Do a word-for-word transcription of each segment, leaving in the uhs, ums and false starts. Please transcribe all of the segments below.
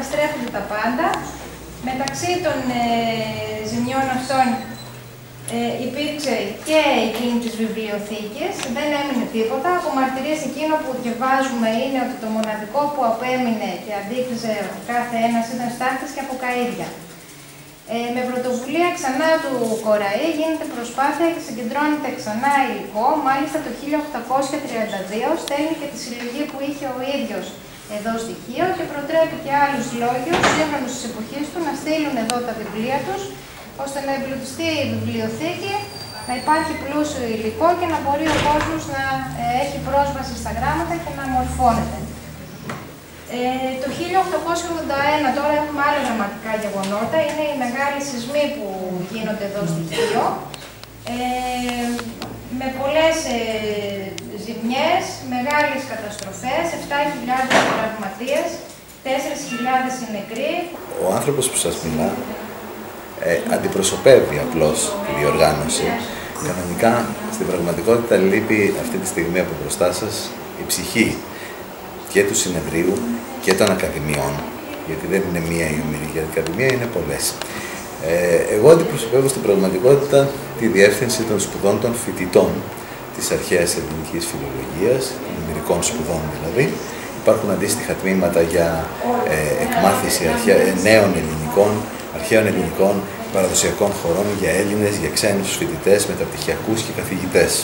καταστρέφονται τα πάντα. Μεταξύ των ε, ζημιών αυτών ε, υπήρξε και εκείνη της βιβλιοθήκης, δεν έμεινε τίποτα. Από μαρτυρίες εκείνο που διαβάζουμε είναι ότι το μοναδικό που απέμεινε και αντίκριζε ο κάθε ένας ήταν στάχτης και από καΐδια. Ε, με πρωτοβουλία ξανά του Κοραή γίνεται προσπάθεια και συγκεντρώνεται ξανά υλικό. Μάλιστα το χίλια οκτακόσια τριάντα δύο στέλνει και τη συλλογή που είχε ο ίδιος εδώ στοιχείο και προτρέπει και άλλους λόγιους σύγχρονους της εποχής του να στείλουν εδώ τα βιβλία τους, ώστε να εμπλουτιστεί η βιβλιοθήκη, να υπάρχει πλούσιο υλικό και να μπορεί ο κόσμος να ε, έχει πρόσβαση στα γράμματα και να μορφώνεται. Ε, το χίλια οκτακόσια ογδόντα ένα τώρα έχουμε άλλα δραματικά γεγονότα. Είναι οι μεγάλοι σεισμοί που γίνονται εδώ στη Χίο. Ε, με πολλές ε, ζημιές, μεγάλες καταστροφές, επτά χιλιάδες τραυματίες, τέσσερις χιλιάδες νεκροί. Ο άνθρωπος που σας μιλά ε, αντιπροσωπεύει απλώς τη διοργάνωση. Κανονικά, στην πραγματικότητα λείπει αυτή τη στιγμή από μπροστά σας η ψυχή και του συνεδρίου και των ακαδημιών, γιατί δεν είναι μία η ομιλική ακαδημία, είναι πολλές. Ε, εγώ αντιπροσωπεύω στην πραγματικότητα τη διεύθυνση των σπουδών των φοιτητών της αρχαίας ελληνικής φιλολογίας, των μερικών σπουδών δηλαδή. Υπάρχουν αντίστοιχα τμήματα για ε, εκμάθηση αρχαία, νέων ελληνικών, αρχαίων ελληνικών, παραδοσιακών χωρών για Έλληνες, για ξένους φοιτητές, μεταπτυχιακούς και καθηγητές.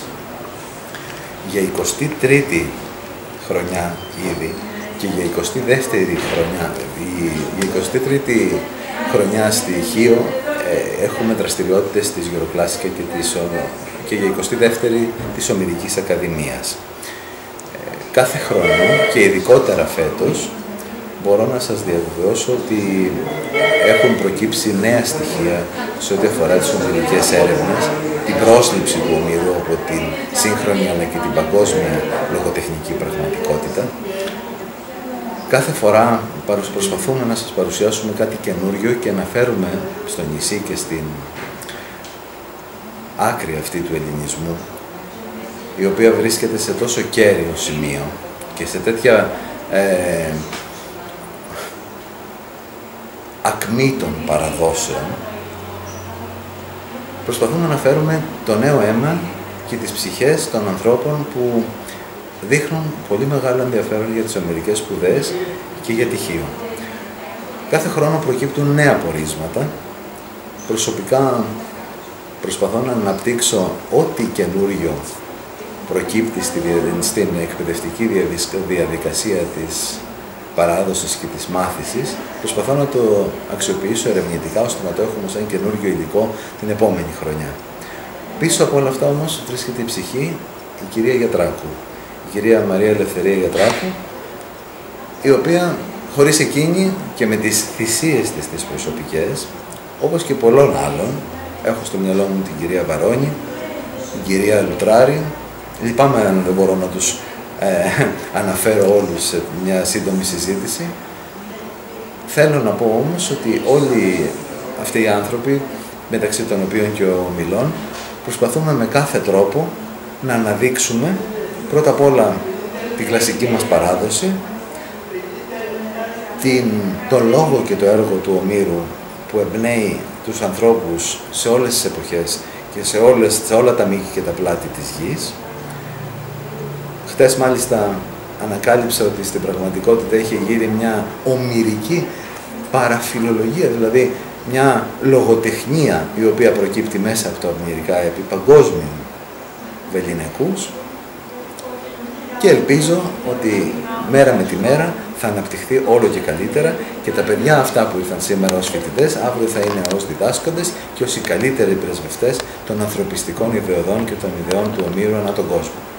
Για εικοστή τρίτη χρονιά ήδη και για εικοστή δεύτερη χρονιά, η εικοστή τρίτη χρονιά στη Χίο ε, έχουμε δραστηριότητες της Γεροκλάσικα και, της, και για εικοστή δεύτερη της Ομηρικής Ακαδημίας. Ε, κάθε χρόνο και ειδικότερα φέτος μπορώ να σας διαβεβαιώσω ότι έχουν προκύψει νέα στοιχεία σε ό,τι αφορά τις ομηρικές έρευνες, την πρόσληψη του ομήρου από την σύγχρονη αλλά και την παγκόσμια λογοτεχνική πραγματικότητα. Κάθε φορά προσπαθούμε να σας παρουσιάσουμε κάτι καινούριο και να φέρουμε στο νησί και στην άκρη αυτή του ελληνισμού, η οποία βρίσκεται σε τόσο κέριο σημείο και σε τέτοια ε, ακμή των παραδόσεων, προσπαθούμε να φέρουμε το νέο αίμα και τις ψυχές των ανθρώπων που δείχνουν πολύ μεγάλο ενδιαφέρον για τις ομηρικές σπουδές και για τη Χίο. Κάθε χρόνο προκύπτουν νέα πορίσματα. Προσωπικά προσπαθώ να αναπτύξω ό,τι καινούριο προκύπτει στην εκπαιδευτική διαδικασία της παράδοσης και της μάθησης. Προσπαθώ να το αξιοποιήσω ερευνητικά ώστε να το έχουμε σαν καινούριο υλικό την επόμενη χρονιά. Πίσω από όλα αυτά όμως βρίσκεται η ψυχή, η κυρία Γιατράκου. Η κυρία Μαρία Ελευθερία Γιατράκου, η οποία χωρίς εκείνη και με τις θυσίες της τις προσωπικές, όπως και πολλών άλλων, έχω στο μυαλό μου την κυρία Βαρόνη, την κυρία Λουτράρη, λυπάμαι αν δεν μπορώ να τους ε, αναφέρω όλους σε μια σύντομη συζήτηση. Θέλω να πω όμως ότι όλοι αυτοί οι άνθρωποι, μεταξύ των οποίων και ο Μιλών, προσπαθούμε με κάθε τρόπο να αναδείξουμε πρώτα απ' όλα την κλασική μας παράδοση, την, τον λόγο και το έργο του Ομήρου που εμπνέει τους ανθρώπους σε όλες τις εποχές και σε, όλες, σε όλα τα μήκη και τα πλάτη της γης. Χτες μάλιστα ανακάλυψα ότι στην πραγματικότητα έχει γίνει μια ομηρική παραφιλολογία, δηλαδή μια λογοτεχνία η οποία προκύπτει μέσα από τα ομηρικά επί παγκόσμιου βεληνικούς. Και ελπίζω ότι μέρα με τη μέρα θα αναπτυχθεί όλο και καλύτερα και τα παιδιά αυτά που ήρθαν σήμερα ως φοιτητές, αύριο θα είναι ως διδάσκοντες και ως οι καλύτεροι πρεσβευτές των ανθρωπιστικών ιδεωδών και των ιδεών του Ομήρου ανά τον κόσμο.